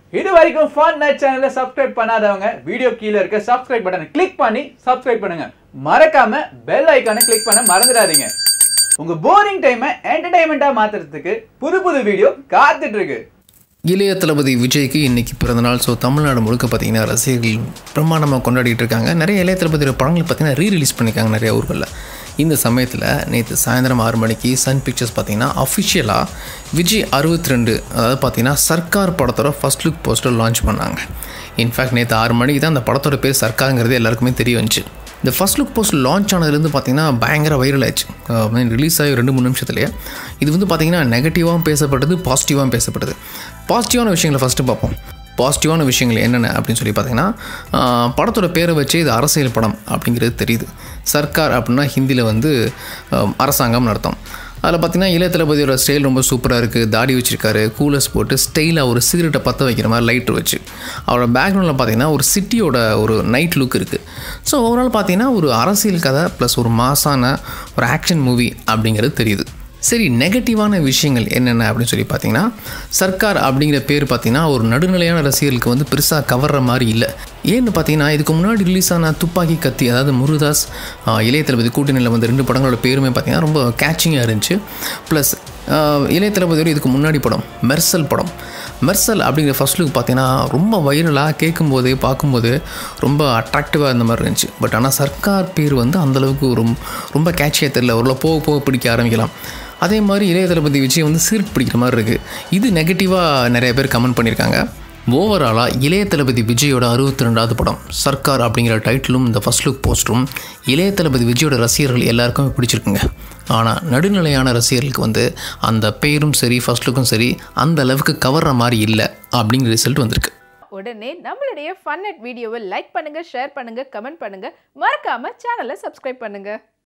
இது வரைக்கும் Funnett சேனலை சப்ஸ்கிரைப் பண்ணாதவங்க வீடியோ கீழே இருக்க சப்ஸ்கிரைப் பட்டனை கிளிக் பண்ணி சப்ஸ்கிரைப் பண்ணுங்க. மறக்காம பெல் ஐகானை கிளிக் பண்ண மறந்துடாதீங்க. உங்க போரிங் டைமை என்டர்டெயின்மெண்டா மாத்துறதுக்கு புது வீடியோ காத்துட்டு இருக்கு. இளைய தளபதி விஜய்க்கு இன்றைக்கி பிறந்தநாள். ஸோ தமிழ்நாடு முழுக்க பார்த்திங்கன்னா ரசிகர்கள் பிரம்மாண்டமாக கொண்டாடிட்டு இருக்காங்க. நிறைய இளைய தளபதியோட படங்கள் பார்த்திங்கன்னா ரீரிலீஸ் பண்ணியிருக்காங்க நிறைய ஊர்களில். இந்த சமயத்தில் நேற்று சாயந்தரம் 6 மணிக்கு சன் பிக்சர்ஸ் பார்த்திங்கன்னா அஃபிஷியலாக விஜய் 62 அதாவது பார்த்திங்கன்னா சர்க்கார் படத்தோட ஃபர்ஸ்ட் லுக் போஸ்டர் லான்ச் பண்ணாங்க. இன்ஃபேக்ட் நேற்று 6 மணிக்கு தான் அந்த படத்தோட பேர் சர்க்காருங்கிறது எல்லாருக்குமே தெரிய வந்துச்சு. இந்த ஃபர்ஸ்ட் லுக் போஸ்ட் லான்ச் ஆனதுலேருந்து பார்த்திங்கன்னா பயங்கர வைரல் ஆயிடுச்சு. ரிலீஸ் ஆகி 2-3 நிமிஷத்துலேயே இது வந்து பார்த்திங்கன்னா நெகட்டிவாகவும் பேசப்பட்டது, பாசிட்டிவாகவும் பேசப்படுது. பாசிட்டிவான விஷயங்களை ஃபஸ்ட்டு பார்ப்போம். பாசிட்டிவான விஷயங்கள் என்னென்ன அப்படின்னு சொல்லி பார்த்திங்கன்னா, படத்தோட பேரை வச்சு இது அரசியல் படம் அப்படிங்கிறது தெரியுது. சர்க்கார் அப்படின்னா ஹிந்தியில் வந்து அரசாங்கம் அர்த்தம். அதில் பார்த்திங்கன்னா இளைய தளபதியோட ஸ்டைல் ரொம்ப சூப்பராக இருக்குது. தாடி வச்சுருக்காரு, கூலர்ஸ் போட்டு ஸ்டைலாக ஒரு சிகரெட்டை பற்ற வைக்கிற மாதிரி லைட்ரு வச்சு. அவரோட பேக்ரவுண்டில் பார்த்திங்கன்னா ஒரு சிட்டியோட ஒரு நைட் லுக் இருக்குது. ஸோ ஓவரால் பார்த்திங்கன்னா ஒரு அரசியல் கதை ப்ளஸ் ஒரு மாசான ஒரு ஆக்ஷன் மூவி அப்படிங்கிறது தெரியுது. சரி, நெகட்டிவான விஷயங்கள் என்னென்ன அப்படின்னு சொல்லி பார்த்தீங்கன்னா, சர்க்கார் அப்படிங்கிற பேர் பார்த்திங்கன்னா ஒரு நடுநிலையான ரசிகர்களுக்கு வந்து பெருசாக கவர்ற மாதிரி இல்லை. ஏன்னு பார்த்தீங்கன்னா, இதுக்கு முன்னாடி ரிலீஸ் ஆன துப்பாக்கி கத்தி, அதாவது முருகதாஸ் இளைய தளபதி கூட்டணியில் வந்து 2 படங்களோட பேருமே பார்த்திங்கன்னா ரொம்ப கேட்சிங்காக இருந்துச்சு. ப்ளஸ் இளைய தளபதியோட இதுக்கு முன்னாடி படம் மெர்சல் அப்படிங்கிற ஃபர்ஸ்ட் லுக் பார்த்திங்கன்னா ரொம்ப வைரலாக கேட்கும்போதே பார்க்கும்போது ரொம்ப அட்ராக்டிவாக இருந்த மாதிரி இருந்துச்சு. பட் ஆனால் சர்க்கார் பேர் வந்து அந்தளவுக்கு ரொம்ப கேட்சியாக தெரியல. ஒரு போக பிடிக்க ஆரம்பிக்கலாம். அதே மாதிரி இளைய தளபதி விஜய் வந்து சிகரெட் பிடிக்கிற மாதிரி இருக்குது. இது நெகட்டிவாக நிறைய பேர் கமெண்ட் பண்ணியிருக்காங்க. ஓவராலாக இளைய தளபதி விஜயோட 62வது படம் சர்க்கார் அப்படிங்கிற டைட்டிலும் இந்த ஃபர்ஸ்ட் லுக் போஸ்டரும் இளைய தளபதி விஜயோட ரசிகர்கள் எல்லாருக்குமே பிடிச்சிருக்குங்க. ஆனால் நடுநிலையான ரசிகர்களுக்கு வந்து அந்த பேரும் சரி ஃபர்ஸ்ட் லுக்கும் சரி அந்த அளவுக்கு கவர்ற மாதிரி இல்லை அப்படிங்கிற ரிசல்ட் வந்திருக்கு. உடனே நம்மளுடைய Funnett வீடியோவை லைக் பண்ணுங்க, ஷேர் பண்ணுங்க, கமெண்ட் பண்ணுங்க, மறக்காம சேனலை சப்ஸ்கிரைப் பண்ணுங்க.